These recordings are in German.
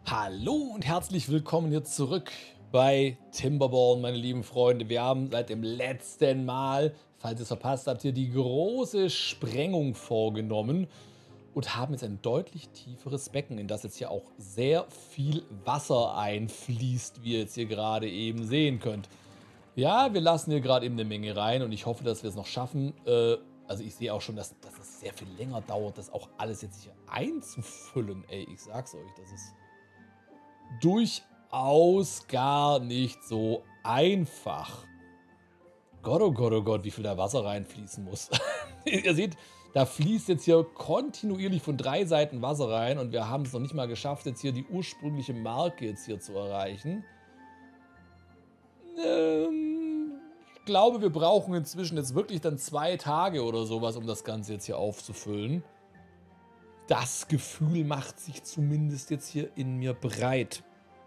Hallo und herzlich willkommen hier zurück bei Timberborn, meine lieben Freunde. Wir haben seit dem letzten Mal, falls ihr es verpasst habt, hier die große Sprengung vorgenommen und haben jetzt ein deutlich tieferes Becken, in das jetzt hier auch sehr viel Wasser einfließt, wie ihr jetzt hier gerade eben sehen könnt. Ja, wir lassen hier gerade eben eine Menge rein und ich hoffe, dass wir es noch schaffen. Also ich sehe auch schon, dass es sehr viel länger dauert, das auch alles jetzt hier einzufüllen. Ey, ich sag's euch, das ist durchaus gar nicht so einfach. Gott, oh Gott, oh Gott, wie viel da Wasser reinfließen muss. Ihr seht, da fließt jetzt hier kontinuierlich von 3 Seiten Wasser rein und wir haben es noch nicht mal geschafft, jetzt hier die ursprüngliche Marke jetzt hier zu erreichen. Ich glaube, wir brauchen inzwischen jetzt wirklich dann 2 Tage oder sowas, um das Ganze jetzt hier aufzufüllen. Das Gefühl macht sich zumindest jetzt hier in mir breit.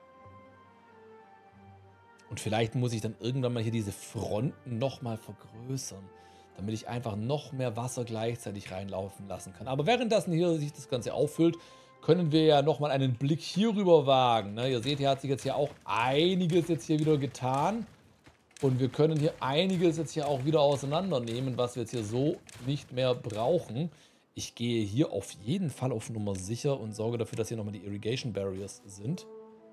Und vielleicht muss ich dann irgendwann mal hier diese Fronten nochmal vergrößern, damit ich einfach noch mehr Wasser gleichzeitig reinlaufen lassen kann. Aber währenddessen hier sich das Ganze auffüllt, können wir ja nochmal einen Blick hier rüber wagen. Ne? Ihr seht, hier hat sich jetzt ja auch einiges jetzt hier wieder getan. Und wir können hier einiges jetzt hier auch wieder auseinandernehmen, was wir jetzt hier so nicht mehr brauchen. Ich gehe hier auf jeden Fall auf Nummer sicher und sorge dafür, dass hier nochmal die Irrigation Barriers sind.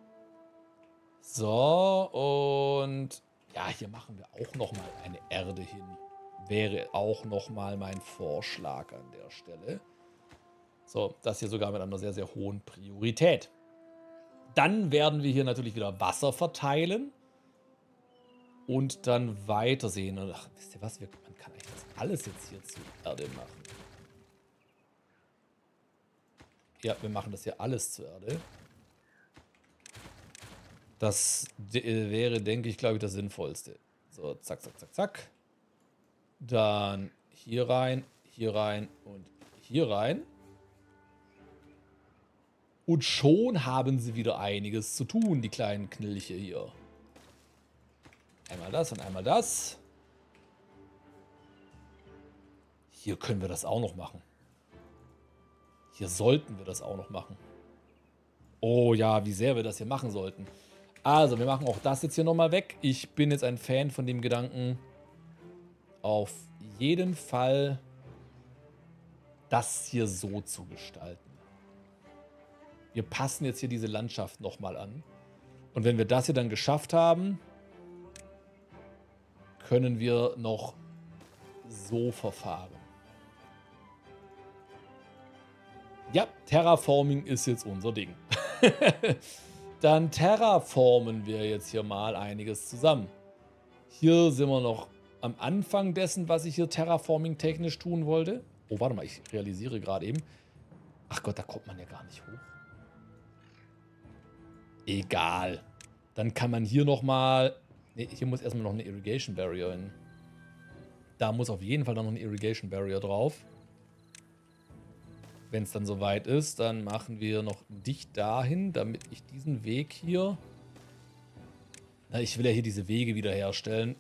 So, und ja, hier machen wir auch nochmal eine Erde hin. Wäre auch nochmal mein Vorschlag an der Stelle. So, das hier sogar mit einer sehr, sehr hohen Priorität. Dann werden wir hier natürlich wieder Wasser verteilen. Und dann weitersehen. Und ach, wisst ihr was? Man kann eigentlich das alles jetzt hier zu Erde machen. Ja, wir machen das hier alles zur Erde. Das wäre, denke ich, glaube ich, das Sinnvollste. So, zack, zack, zack, zack. Dann hier rein und hier rein. Und schon haben sie wieder einiges zu tun, die kleinen Knilche hier. Einmal das und einmal das. Hier können wir das auch noch machen. Hier sollten wir das auch noch machen. Oh ja, wie sehr wir das hier machen sollten. Also, wir machen auch das jetzt hier nochmal weg. Ich bin jetzt ein Fan von dem Gedanken, auf jeden Fall das hier so zu gestalten. Wir passen jetzt hier diese Landschaft nochmal an. Und wenn wir das hier dann geschafft haben, können wir noch so verfahren. Ja, Terraforming ist jetzt unser Ding. Dann terraformen wir jetzt hier mal einiges zusammen. Hier sind wir noch am Anfang dessen, was ich hier Terraforming-technisch tun wollte. Oh, warte mal, ich realisiere gerade eben. Ach Gott, da kommt man ja gar nicht hoch. Egal. Dann kann man hier nochmal... Ne, hier muss erstmal noch eine Irrigation Barrier hin. Da muss auf jeden Fall noch eine Irrigation Barrier drauf. Wenn es dann soweit ist, dann machen wir noch dicht dahin, damit ich diesen Weg hier... Na, ich will ja hier diese Wege wiederherstellen.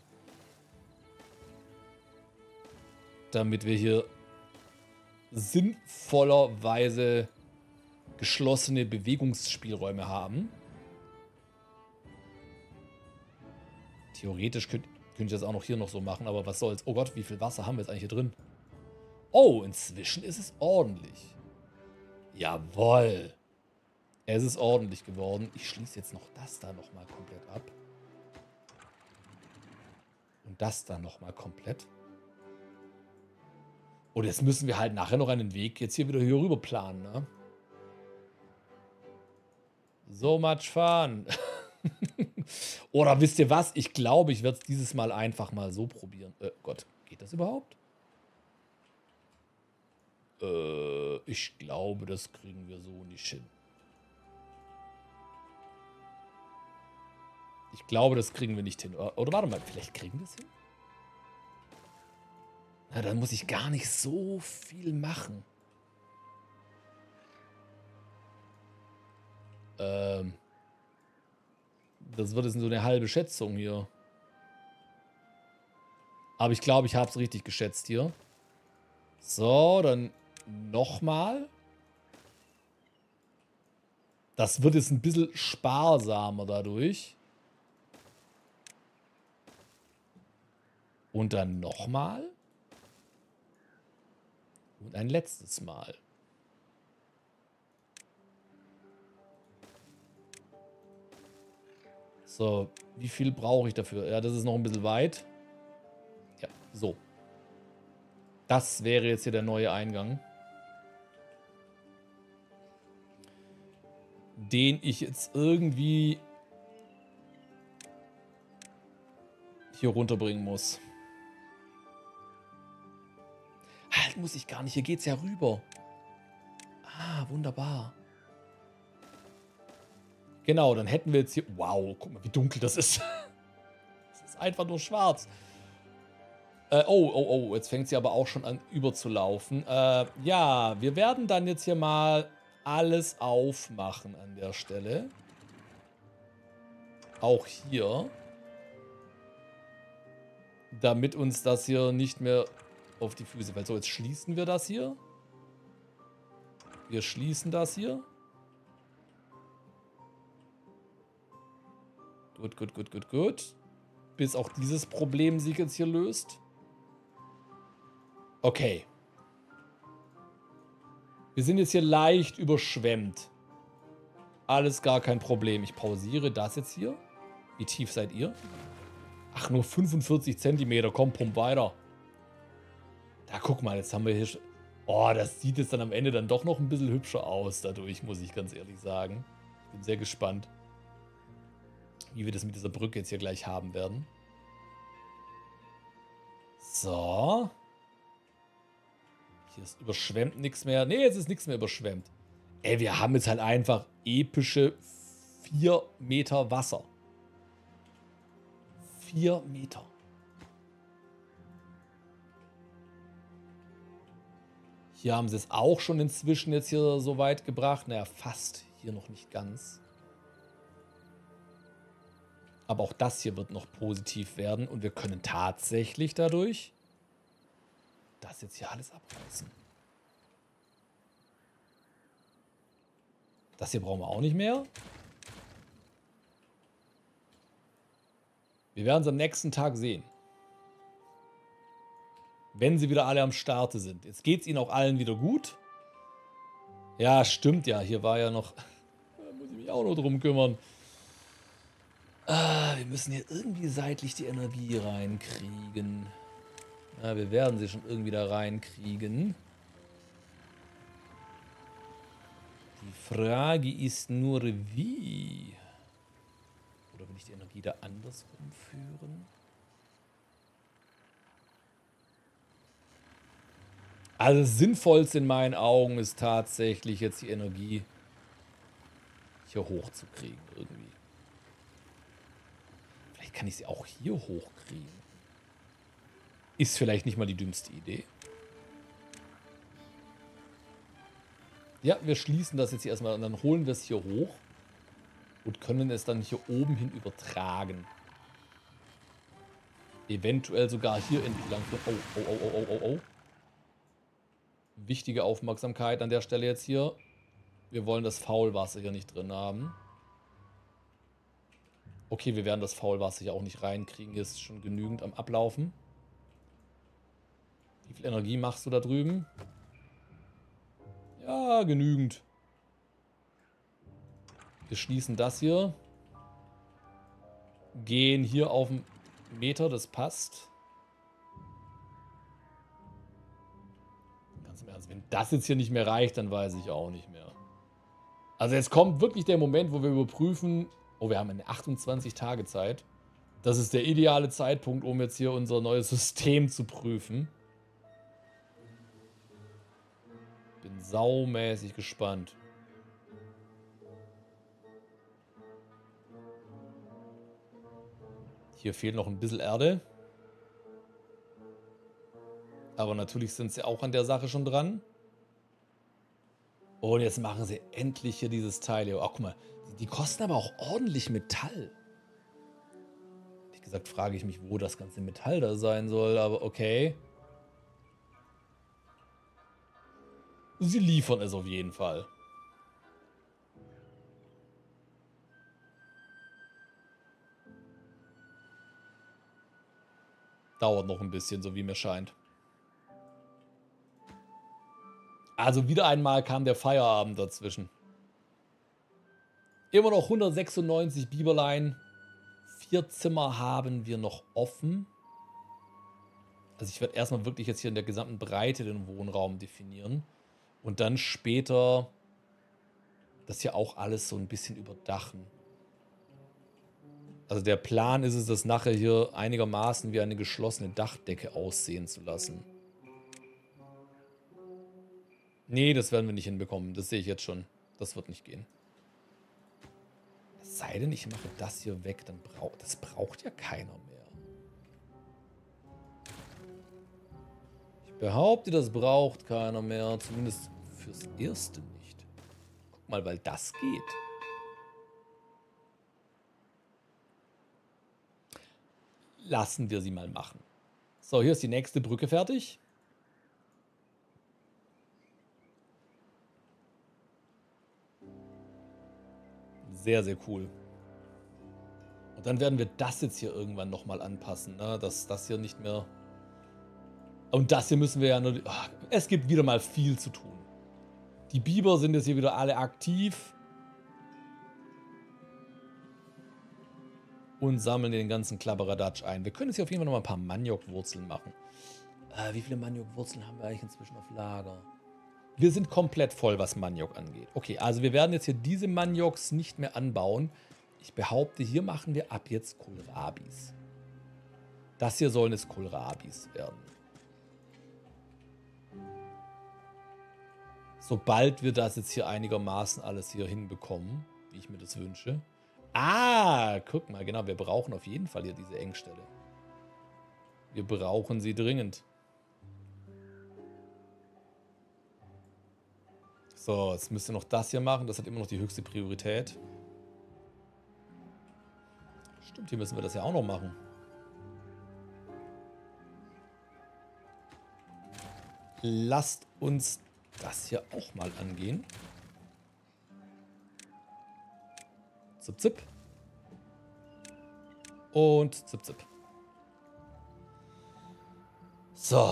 Damit wir hier sinnvollerweise geschlossene Bewegungsspielräume haben. Theoretisch könnte ich das auch noch hier noch so machen, aber was soll's. Oh Gott, wie viel Wasser haben wir jetzt eigentlich hier drin? Oh, inzwischen ist es ordentlich. Jawohl. Es ist ordentlich geworden. Ich schließe jetzt noch das da nochmal komplett ab. Und das da nochmal komplett. Und jetzt müssen wir halt nachher noch einen Weg jetzt hier wieder hier rüber planen, ne? So much fun. Oder wisst ihr was? Ich glaube, ich werde es dieses Mal einfach mal so probieren. Gott, geht das überhaupt? Ich glaube, das kriegen wir so nicht hin. Ich glaube, das kriegen wir nicht hin. Oder warte mal, vielleicht kriegen wir es hin? Na, dann muss ich gar nicht so viel machen. Das wird jetzt so eine halbe Schätzung hier. Aber ich glaube, ich habe es richtig geschätzt hier. So, dann nochmal. Das wird jetzt ein bisschen sparsamer dadurch. Und dann nochmal. Und ein letztes Mal. So, wie viel brauche ich dafür? Ja, das ist noch ein bisschen weit. Ja, so. Das wäre jetzt hier der neue Eingang. Den ich jetzt irgendwie hier runterbringen muss. Halt, muss ich gar nicht. Hier geht's ja rüber. Ah, wunderbar. Genau, dann hätten wir jetzt hier... Wow, guck mal, wie dunkel das ist. Das ist einfach nur schwarz. Oh, jetzt fängt sie aber auch schon an überzulaufen. Ja, wir werden dann jetzt hier mal alles aufmachen an der Stelle. Auch hier. Damit uns das hier nicht mehr auf die Füße fällt. So, jetzt schließen wir das hier. Wir schließen das hier. Gut. Bis auch dieses Problem sich jetzt hier löst. Okay. Wir sind jetzt hier leicht überschwemmt. Alles gar kein Problem. Ich pausiere das jetzt hier. Wie tief seid ihr? Ach, nur 45 Zentimeter. Komm, pump weiter. Da, guck mal, jetzt haben wir hier schon... Oh, das sieht jetzt dann am Ende dann doch noch ein bisschen hübscher aus dadurch, muss ich ganz ehrlich sagen. Ich bin sehr gespannt, wie wir das mit dieser Brücke jetzt hier gleich haben werden. So. Hier ist überschwemmt nichts mehr. Ne, jetzt ist nichts mehr überschwemmt. Ey, wir haben jetzt halt einfach epische 4 Meter Wasser. 4 Meter. Hier haben sie es auch schon inzwischen jetzt hier so weit gebracht. Naja, fast. Hier noch nicht ganz. Aber auch das hier wird noch positiv werden. Und wir können tatsächlich dadurch das jetzt hier alles abreißen. Das hier brauchen wir auch nicht mehr. Wir werden es am nächsten Tag sehen. Wenn sie wieder alle am Starte sind. Jetzt geht es ihnen auch allen wieder gut. Ja, stimmt ja. Hier war ja noch... Da muss ich mich auch noch drum kümmern. Wir müssen hier irgendwie seitlich die Energie reinkriegen. Ja, wir werden sie schon irgendwie da reinkriegen. Die Frage ist nur, wie? Oder will ich die Energie da andersrum führen? Also das Sinnvollste in meinen Augen ist tatsächlich jetzt die Energie hier hochzukriegen irgendwie. Vielleicht kann ich sie auch hier hochkriegen. Ist vielleicht nicht mal die dümmste Idee. Ja, wir schließen das jetzt hier erstmal und dann holen wir es hier hoch und können es dann hier oben hin übertragen. Eventuell sogar hier entlang. Oh. Wichtige Aufmerksamkeit an der Stelle jetzt hier. Wir wollen das Faulwasser hier nicht drin haben. Okay, wir werden das Faulwasser hier auch nicht reinkriegen. Hier ist schon genügend am Ablaufen. Wie viel Energie machst du da drüben? Ja, genügend. Wir schließen das hier. Gehen hier auf einen Meter, das passt. Ganz im Ernst, wenn das jetzt hier nicht mehr reicht, dann weiß ich auch nicht mehr. Also jetzt kommt wirklich der Moment, wo wir überprüfen... Oh, wir haben eine 28-Tage-Zeit. Das ist der ideale Zeitpunkt, um jetzt hier unser neues System zu prüfen. Bin saumäßig gespannt. Hier fehlt noch ein bisschen Erde. Aber natürlich sind sie auch an der Sache schon dran. Und jetzt machen sie endlich hier dieses Teil hier. Ach, guck mal. Die kosten aber auch ordentlich Metall. Wie gesagt, frage ich mich, wo das ganze Metall da sein soll. Aber okay. Sie liefern es auf jeden Fall. Dauert noch ein bisschen, so wie mir scheint. Also wieder einmal kam der Feierabend dazwischen. Immer noch 196 Biberlein. 4 Zimmer haben wir noch offen. Also ich werde erstmal wirklich jetzt hier in der gesamten Breite den Wohnraum definieren. Und dann später das hier auch alles so ein bisschen überdachen. Also der Plan ist es, das nachher hier einigermaßen wie eine geschlossene Dachdecke aussehen zu lassen. Nee, das werden wir nicht hinbekommen. Das sehe ich jetzt schon. Das wird nicht gehen. Es sei denn, ich mache das hier weg, dann das braucht ja keiner mehr. Ich behaupte, das braucht keiner mehr. Zumindest fürs Erste nicht. Guck mal, weil das geht. Lassen wir sie mal machen. So, hier ist die nächste Brücke fertig. Sehr, sehr cool. Und dann werden wir das jetzt hier irgendwann nochmal anpassen, ne? Dass das hier nicht mehr... Und das hier müssen wir ja nur... Ach, es gibt wieder mal viel zu tun. Die Biber sind jetzt hier wieder alle aktiv. Und sammeln den ganzen Klabberadatsch ein. Wir können jetzt hier auf jeden Fall noch mal ein paar Maniokwurzeln machen. Wie viele Maniokwurzeln haben wir eigentlich inzwischen auf Lager? Wir sind komplett voll, was Maniok angeht. Okay, also wir werden jetzt hier diese Manioks nicht mehr anbauen. Ich behaupte, hier machen wir ab jetzt Kohlrabis. Das hier sollen jetzt Kohlrabis werden. Sobald wir das jetzt hier einigermaßen alles hier hinbekommen, wie ich mir das wünsche. Ah, guck mal, genau, wir brauchen auf jeden Fall hier diese Engstelle. Wir brauchen sie dringend. So, jetzt müsst ihr noch das hier machen. Das hat immer noch die höchste Priorität. Stimmt, hier müssen wir das ja auch noch machen. Lasst uns das hier auch mal angehen. Zip, zip. Und zip, zip. So.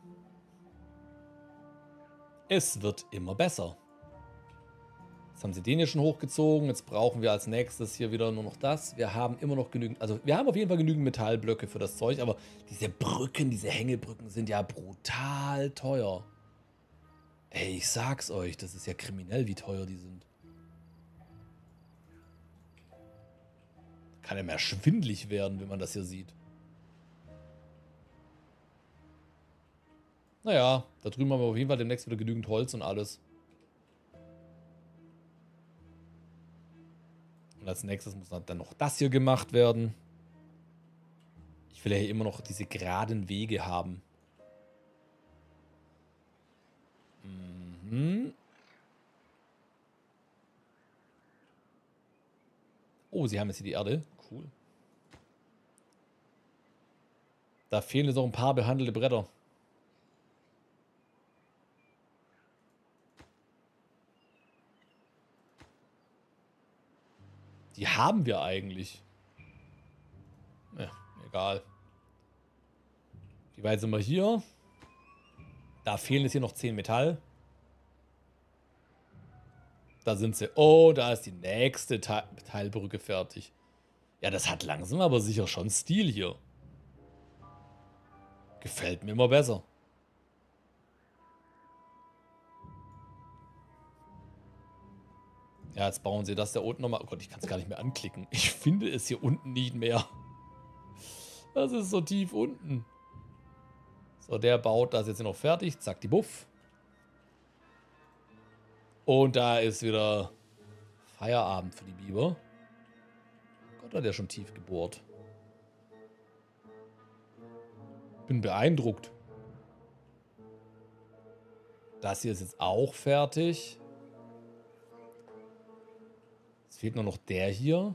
Es wird immer besser. Jetzt haben sie den hier schon hochgezogen. Jetzt brauchen wir als nächstes hier wieder nur noch das. Wir haben immer noch genügend, also wir haben auf jeden Fall genügend Metallblöcke für das Zeug, aber diese Brücken, diese Hängebrücken sind ja brutal teuer. Ey, ich sag's euch, das ist ja kriminell, wie teuer die sind. Kann ja mehr schwindelig werden, wenn man das hier sieht. Naja, da drüben haben wir auf jeden Fall demnächst wieder genügend Holz und alles. Und als nächstes muss dann noch das hier gemacht werden. Ich will ja hier immer noch diese geraden Wege haben. Mhm. Oh, sie haben jetzt hier die Erde. Cool. Da fehlen jetzt auch ein paar behandelte Bretter. Die haben wir eigentlich. Ja, egal. Wie weit sind wir hier? Da fehlen jetzt hier noch 10 Metall. Da sind sie. Oh, da ist die nächste Teilbrücke fertig. Ja, das hat langsam aber sicher schon Stil hier. Gefällt mir immer besser. Ja, jetzt bauen sie das da unten nochmal. Oh Gott, ich kann es gar nicht mehr anklicken. Ich finde es hier unten nicht mehr. Das ist so tief unten. So, der baut das jetzt hier noch fertig. Zack, die Buff. Und da ist wieder Feierabend für die Biber. Gott, hat der schon tief gebohrt. Bin beeindruckt. Das hier ist jetzt auch fertig. Es fehlt nur noch der hier.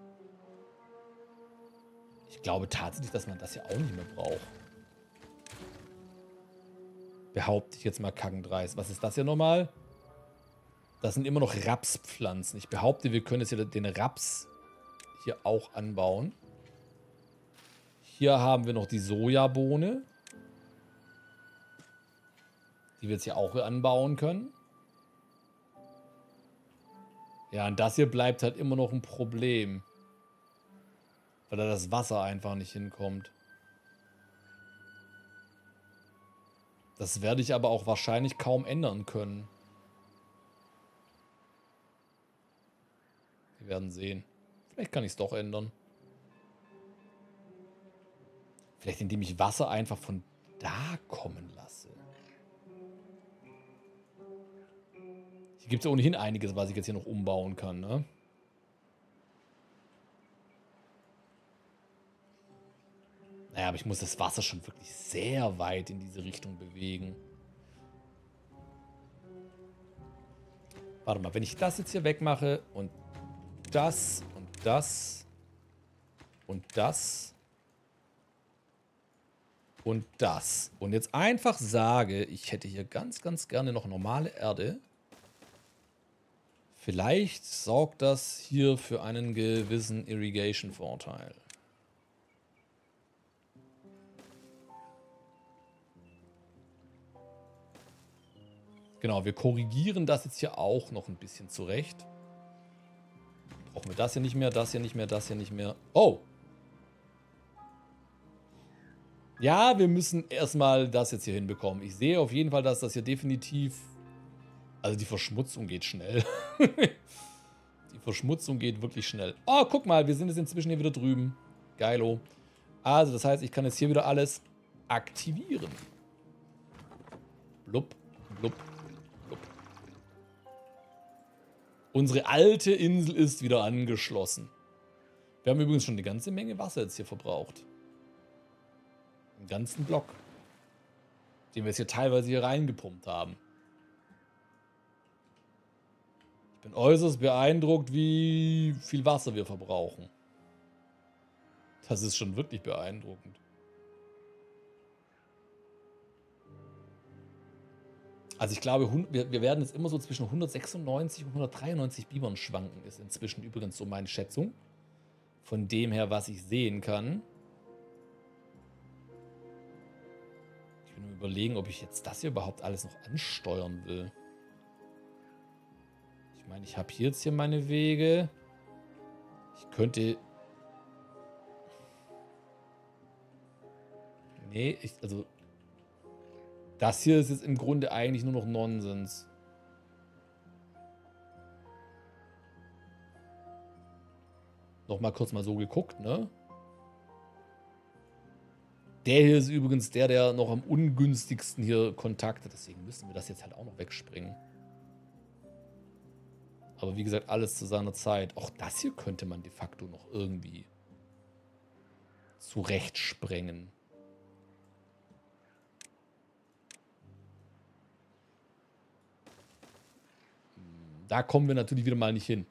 Ich glaube tatsächlich, dass man das hier auch nicht mehr braucht. Behaupte ich jetzt mal kackendreist. Was ist das hier nochmal? Das sind immer noch Rapspflanzen. Ich behaupte, wir können jetzt hier den Raps hier auch anbauen. Hier haben wir noch die Sojabohne, die wir jetzt hier auch anbauen können. Ja, und das hier bleibt halt immer noch ein Problem. Weil da das Wasser einfach nicht hinkommt. Das werde ich aber auch wahrscheinlich kaum ändern können. Wir werden sehen. Vielleicht kann ich es doch ändern. Vielleicht indem ich Wasser einfach von da kommen lasse. Hier gibt es ja ohnehin einiges, was ich jetzt hier noch umbauen kann, ne? Naja, aber ich muss das Wasser schon wirklich sehr weit in diese Richtung bewegen. Warte mal, wenn ich das jetzt hier wegmache und das und das und das und das und jetzt einfach sage, ich hätte hier ganz, ganz gerne noch normale Erde. Vielleicht sorgt das hier für einen gewissen Irrigation-Vorteil. Genau, wir korrigieren das jetzt hier auch noch ein bisschen zurecht. Brauchen wir das hier nicht mehr, das hier nicht mehr, das hier nicht mehr. Oh! Ja, wir müssen erstmal das jetzt hier hinbekommen. Ich sehe auf jeden Fall, dass das hier definitiv... Also die Verschmutzung geht schnell. Die Verschmutzung geht wirklich schnell. Oh, guck mal, wir sind jetzt inzwischen hier wieder drüben. Geilo. Also das heißt, ich kann jetzt hier wieder alles aktivieren. Blub, blub, blub. Unsere alte Insel ist wieder angeschlossen. Wir haben übrigens schon eine ganze Menge Wasser jetzt hier verbraucht. Einen ganzen Block. Den wir jetzt hier teilweise hier reingepumpt haben. Ich bin äußerst beeindruckt, wie viel Wasser wir verbrauchen. Das ist schon wirklich beeindruckend. Also ich glaube, wir werden jetzt immer so zwischen 196 und 193 Bibern schwanken. Ist inzwischen übrigens so meine Schätzung. Von dem her, was ich sehen kann. Ich bin mir überlegen, ob ich jetzt das hier überhaupt alles noch ansteuern will. Ich meine, ich habe jetzt hier meine Wege. Ich könnte... Nee, also... Das hier ist jetzt im Grunde eigentlich nur noch Nonsens. Nochmal kurz mal so geguckt, ne? Der hier ist übrigens der noch am ungünstigsten hier Kontakt hat. Deswegen müssen wir das jetzt halt auch noch wegspringen. Aber wie gesagt, alles zu seiner Zeit. Auch das hier könnte man de facto noch irgendwie zurechtsprengen. Da kommen wir natürlich wieder mal nicht hin.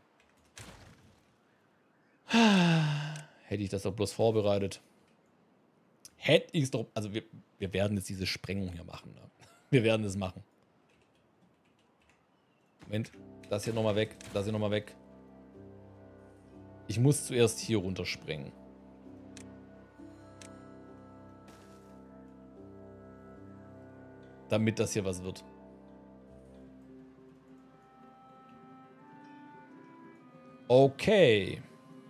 Hätte ich das doch bloß vorbereitet. Hätte ich es doch... Also wir werden jetzt diese Sprengung hier machen. Ne? Wir werden es machen. Moment. Das hier nochmal weg. Das hier nochmal weg. Ich muss zuerst hier runterspringen. Damit das hier was wird. Okay.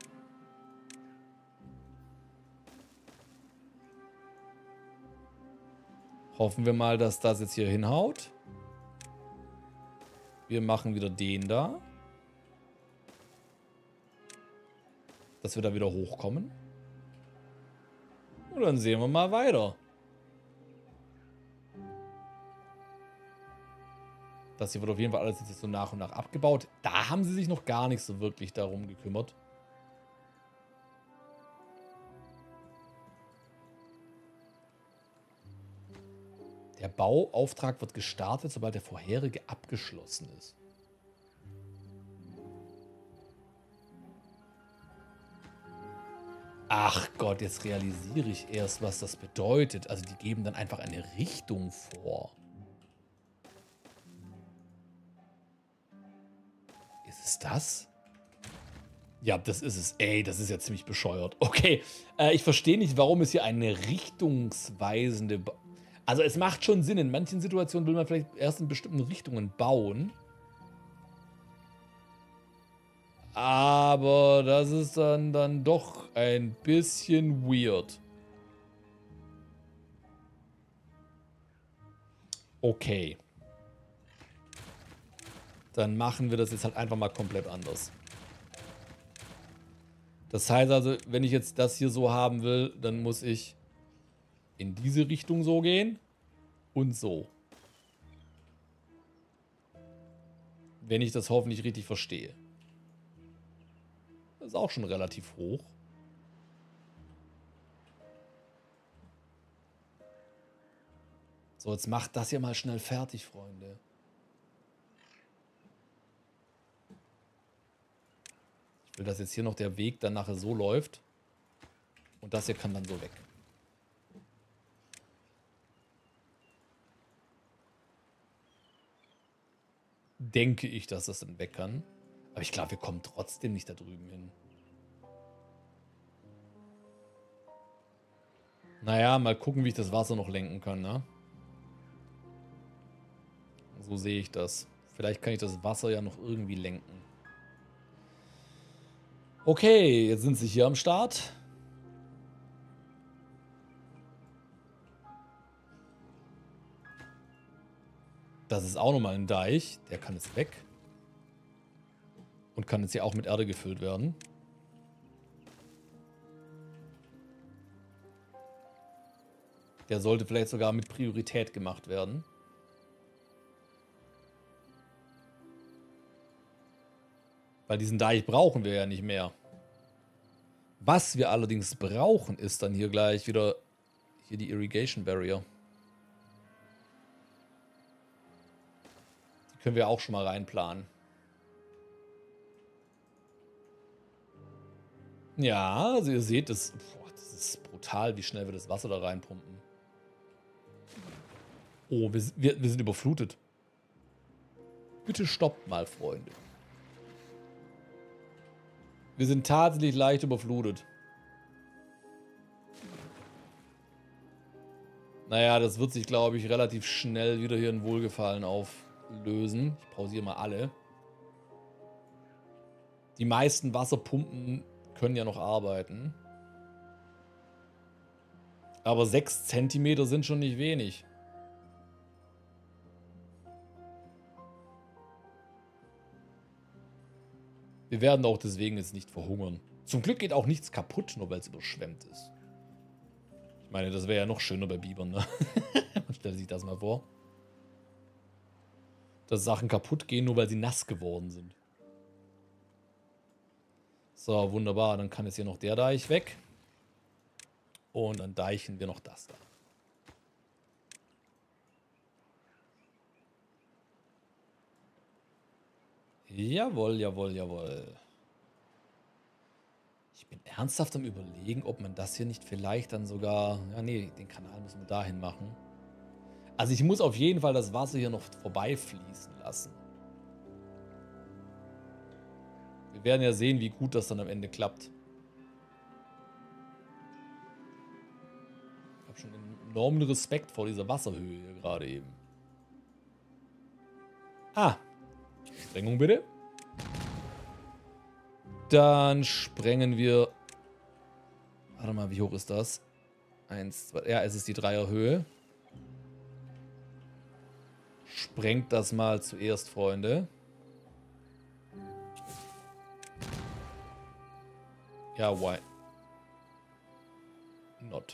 Hoffen wir mal, dass das jetzt hier hinhaut. Wir machen wieder den da. Dass wir da wieder hochkommen. Und dann sehen wir mal weiter. Das hier wird auf jeden Fall alles jetzt so nach und nach abgebaut. Da haben sie sich noch gar nicht so wirklich darum gekümmert. Der Bauauftrag wird gestartet, sobald der vorherige abgeschlossen ist. Ach Gott, jetzt realisiere ich erst, was das bedeutet. Also die geben dann einfach eine Richtung vor. Ist es das? Ja, das ist es. Ey, das ist ja ziemlich bescheuert. Okay, ich verstehe nicht, warum es hier eine richtungsweisende... Also es macht schon Sinn. In manchen Situationen will man vielleicht erst in bestimmten Richtungen bauen. Aber das ist dann doch ein bisschen weird. Okay. Dann machen wir das jetzt halt einfach mal komplett anders. Das heißt also, wenn ich jetzt das hier so haben will, dann muss ich in diese Richtung so gehen und so. Wenn ich das hoffentlich richtig verstehe. Das ist auch schon relativ hoch. So, jetzt macht das hier mal schnell fertig, Freunde. Ich will, dass jetzt hier noch der Weg dann nachher so läuft. Und das hier kann dann so weg. Denke ich, dass das dann weg kann. Aber ich glaube, wir kommen trotzdem nicht da drüben hin. Naja, mal gucken, wie ich das Wasser noch lenken kann, ne? So sehe ich das. Vielleicht kann ich das Wasser ja noch irgendwie lenken. Okay, jetzt sind sie hier am Start. Das ist auch nochmal ein Deich. Der kann jetzt weg. Und kann jetzt hier auch mit Erde gefüllt werden. Der sollte vielleicht sogar mit Priorität gemacht werden. Weil diesen Deich brauchen wir ja nicht mehr. Was wir allerdings brauchen, ist dann hier gleich wieder hier die Irrigation Barrier. Die können wir auch schon mal reinplanen. Ja, also ihr seht, das ist brutal, wie schnell wir das Wasser da reinpumpen. Oh, wir sind überflutet. Bitte stoppt mal, Freunde. Wir sind tatsächlich leicht überflutet. Naja, das wird sich, glaube ich, relativ schnell wieder hier in Wohlgefallen auflösen. Ich pausiere mal alle. Die meisten Wasserpumpen können ja noch arbeiten. Aber 6 Zentimeter sind schon nicht wenig. Wir werden auch deswegen jetzt nicht verhungern. Zum Glück geht auch nichts kaputt, nur weil es überschwemmt ist. Ich meine, das wäre ja noch schöner bei Bibern, ne? Man stellt sich das mal vor. Dass Sachen kaputt gehen, nur weil sie nass geworden sind. So, wunderbar. Dann kann jetzt hier noch der Deich weg. Und dann deichen wir noch das da. Jawohl, jawohl, jawohl. Ich bin ernsthaft am Überlegen, ob man das hier nicht vielleicht dann sogar... Ja, nee, den Kanal müssen wir dahin machen. Also ich muss auf jeden Fall das Wasser hier noch vorbeifließen lassen. Wir werden ja sehen, wie gut das dann am Ende klappt. Ich habe schon enormen Respekt vor dieser Wasserhöhe hier gerade eben. Ah. Sprengung bitte. Dann sprengen wir... Warte mal, wie hoch ist das? 1, 2... Ja, es ist die Dreierhöhe. Sprengt das mal zuerst, Freunde. Ja, why not?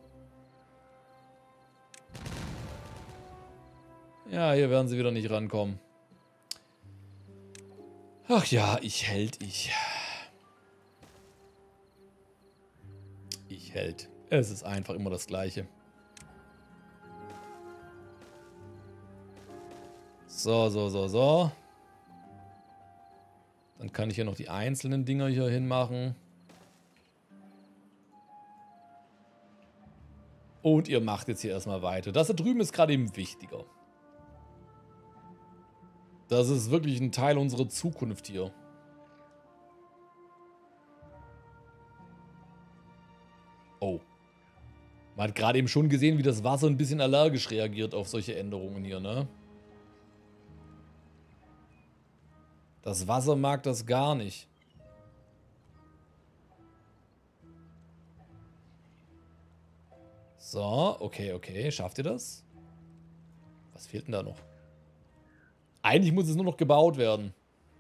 Ja, hier werden sie wieder nicht rankommen. Ach ja, ich hält. Ich hält. Es ist einfach immer das Gleiche. So, so, so, so. Dann kann ich hier noch die einzelnen Dinger hier hinmachen. Und ihr macht jetzt hier erstmal weiter. Das da drüben ist gerade eben wichtiger. Das ist wirklich ein Teil unserer Zukunft hier. Man hat gerade eben schon gesehen, wie das Wasser ein bisschen allergisch reagiert auf solche Änderungen hier, ne? Das Wasser mag das gar nicht. So, okay, okay. Schafft ihr das? Was fehlt denn da noch? Eigentlich muss es nur noch gebaut werden.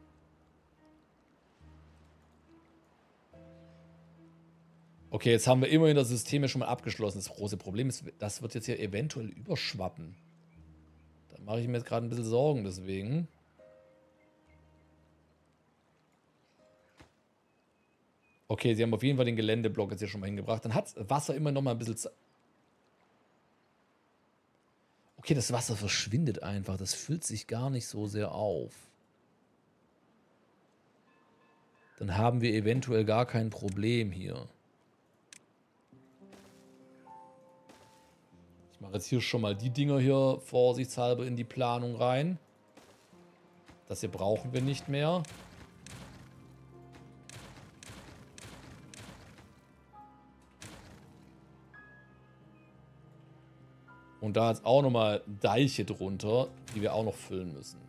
Okay, jetzt haben wir immerhin das System ja schon mal abgeschlossen. Das große Problem ist, das wird jetzt hier eventuell überschwappen. Da mache ich mir jetzt gerade ein bisschen Sorgen deswegen. Okay, sie haben auf jeden Fall den Geländeblock jetzt hier schon mal hingebracht. Dann hat Wasser immer noch mal ein bisschen... Okay, das Wasser verschwindet einfach. Das füllt sich gar nicht so sehr auf. Dann haben wir eventuell gar kein Problem hier. Ich mache jetzt hier schon mal die Dinger hier vorsichtshalber in die Planung rein. Das hier brauchen wir nicht mehr. Und da ist auch nochmal Deiche drunter, die wir auch noch füllen müssen.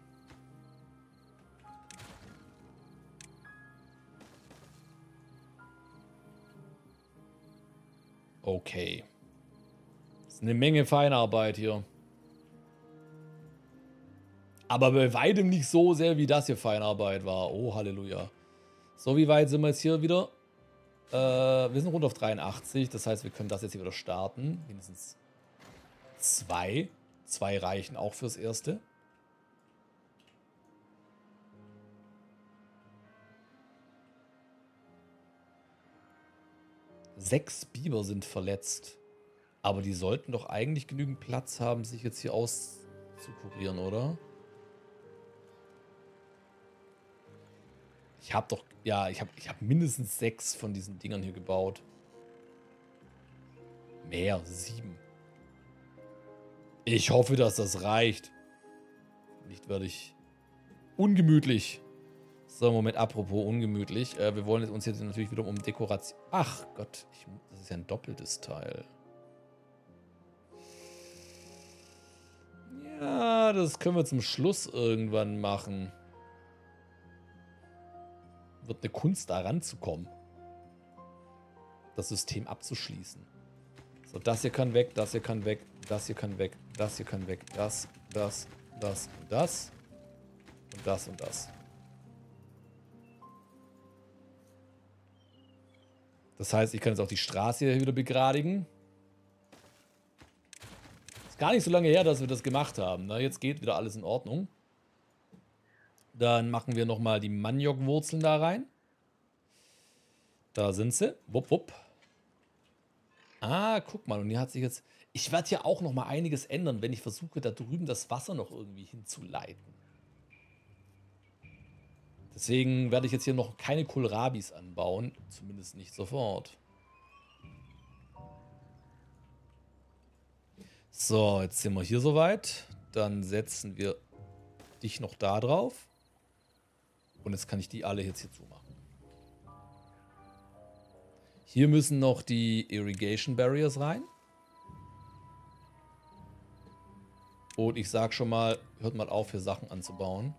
Okay. Das ist eine Menge Feinarbeit hier. Aber bei weitem nicht so sehr, wie das hier Feinarbeit war. Oh, Halleluja. So, wie weit sind wir jetzt hier wieder? Wir sind rund auf 83. Das heißt, wir können das jetzt hier wieder starten. Mindestens 2. 2 reichen auch fürs Erste. Sechs Biber sind verletzt. Aber die sollten doch eigentlich genügend Platz haben, sich jetzt hier auszukurieren, oder? Ich habe doch... Ja, ich hab mindestens 6 von diesen Dingern hier gebaut. Mehr, 7. Ich hoffe, dass das reicht. Nicht werde ich ungemütlich. So, Moment, apropos ungemütlich. Wir wollen uns jetzt natürlich wieder um Dekoration... Ach Gott, das ist ja ein doppeltes Teil. Ja, das können wir zum Schluss irgendwann machen. Wird eine Kunst, da ranzukommen. Das System abzuschließen. So, das hier kann weg, das hier kann weg, das hier kann weg, das hier kann weg, das und das und das und das und das. Das heißt, ich kann jetzt auch die Straße hier wieder begradigen. Ist gar nicht so lange her, dass wir das gemacht haben. Ne? Jetzt geht wieder alles in Ordnung. Dann machen wir nochmal die Maniokwurzeln da rein. Da sind sie. Wupp, wupp. Ah, guck mal. Und hier hat sich jetzt... Ich werde hier auch nochmal einiges ändern, wenn ich versuche, da drüben das Wasser noch irgendwie hinzuleiten. Deswegen werde ich jetzt hier noch keine Kohlrabis anbauen. Zumindest nicht sofort. So, jetzt sind wir hier soweit. Dann setzen wir dich noch da drauf. Und jetzt kann ich die alle jetzt hier zumachen. Hier müssen noch die Irrigation Barriers rein. Und ich sag schon mal, hört mal auf, hier Sachen anzubauen.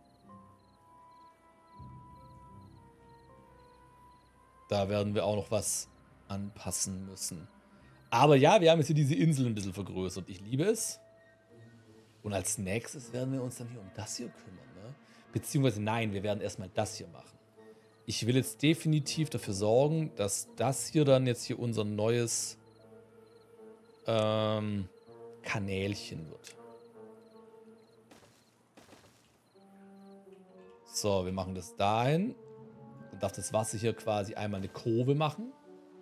Da werden wir auch noch was anpassen müssen. Aber ja, wir haben jetzt hier diese Insel ein bisschen vergrößert. Ich liebe es. Und als nächstes werden wir uns dann hier um das hier kümmern. Ne? Beziehungsweise nein, wir werden erstmal das hier machen. Ich will jetzt definitiv dafür sorgen, dass das hier dann jetzt hier unser neues Kanälchen wird. So, wir machen das dahin. Dann darf das Wasser hier quasi einmal eine Kurve machen.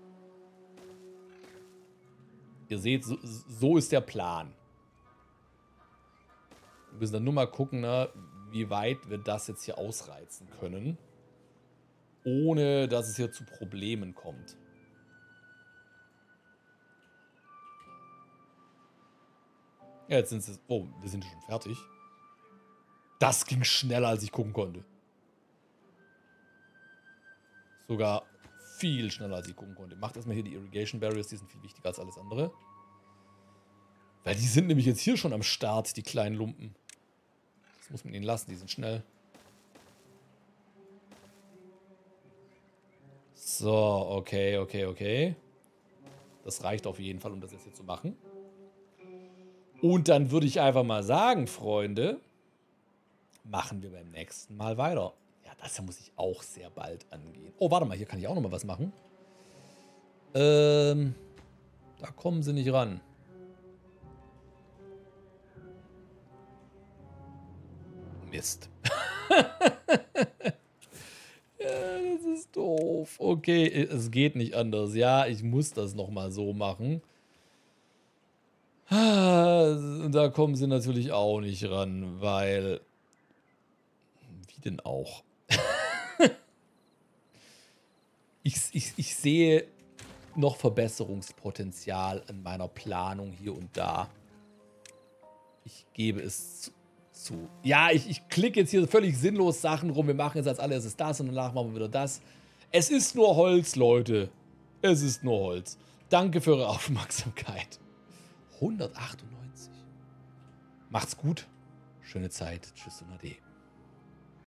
Ihr seht, so ist der Plan. Wir müssen dann nur mal gucken, ne, wie weit wir das jetzt hier ausreizen können. Ohne, dass es hier zu Problemen kommt. Ja, jetzt sind es... Oh, wir sind schon fertig. Das ging schneller, als ich gucken konnte. Sogar viel schneller, als ich gucken konnte. Macht erstmal hier die Irrigation Barriers, die sind viel wichtiger als alles andere. Weil die sind nämlich jetzt hier schon am Start, die kleinen Lumpen. Das muss man ihnen lassen, die sind schnell. So, okay. Das reicht auf jeden Fall, um das jetzt hier zu machen. Und dann würde ich einfach mal sagen, Freunde, machen wir beim nächsten Mal weiter. Ja, das hier muss ich auch sehr bald angehen. Oh, warte mal, hier kann ich auch noch mal was machen. Da kommen sie nicht ran. Mist. Ja, das ist doof. Okay, es geht nicht anders. Ja, ich muss das nochmal so machen. Da kommen sie natürlich auch nicht ran, weil... Wie denn auch? Ich sehe noch Verbesserungspotenzial in meiner Planung hier und da. Ich gebe es zu. Ja, ich klicke jetzt hier völlig sinnlos Sachen rum. Wir machen jetzt als allererstes das und danach machen wir wieder das. Es ist nur Holz, Leute. Es ist nur Holz. Danke für eure Aufmerksamkeit. 198. Macht's gut. Schöne Zeit. Tschüss und Ade.